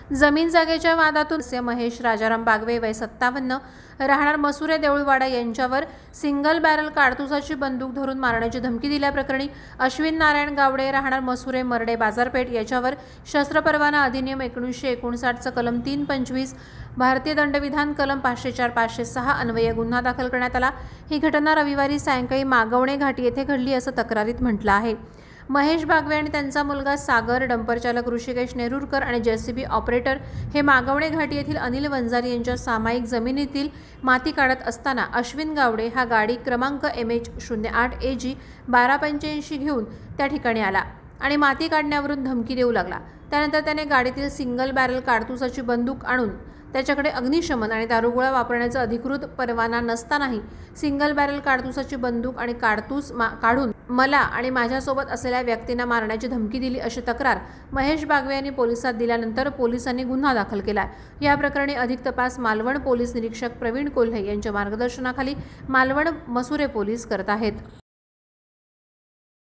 जमीन जागेच्या वादातून महेश राजाराम बागवे वय 57 राहणार मसुरे देऊळवाडा यांच्यावर सिंगल बॅरल काडतुसाची बंदूक धरून मारण्याची धमकी दिल्याप्रकरणी अश्विन नारायण गावडे राहणार मसुरे मरडे बाजारपेठ याच्यावर शस्त्र परवाना अधिनियम 1959 कलम 325 भारतीय दंडविधान कलम 504 506 अन्वये गुन्हा दाखल करण्यात आला। ही घटना रविवारी सायंकाळी मागवणे घाटी येथे घडली असं तक्रारीत म्हटलं आहे। महेश बागवे आणि त्यांचा मुलगा सागर, डंपर चालक ऋषिकेश नेरुरकर आणि जेसीबी ऑपरेटर हे मागवणे घाटी येथील अनिल वंजारी यांच्या सामायिक जमिनीतील माती काढत असताना अश्विन गावडे हा गाडी क्रमांक MH08 AG 1285 घेऊन त्या ठिकाणी आला आणि माती काढण्यावरून धमकी देऊ लागला। त्यानंतर त्याने गाडीतील सिंगल बॅरल काडतुसाची बंदूक आणून त्याच्याकडे अग्निशमन आणि दारुगोळा वापरण्याचा अधिकृत परवाना नसतानाही सिंगल बॅरल काडतुसाची बंदूक आणि काडतूस काढून मला आणि माझ्यासोबत असलेल्या व्यक्तींना मारण्याची धमकी दिली अशी तक्रार महेश बागवे यांनी पोलिसात दिल्यानंतर पोलिसांनी गुन्हा दाखल केला। या प्रकरणी अधिक तपास मालवण पोलीस निरीक्षक प्रवीण कोल्हे यांच्या मार्गदर्शनाखाली मालवण मसुरे पोलीस करत आहेत।